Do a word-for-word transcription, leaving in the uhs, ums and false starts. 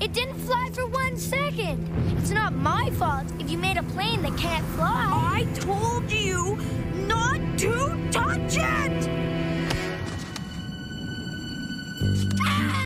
It didn't fly for one second. It's not my fault if you made a plane that can't fly. I told you not to touch it!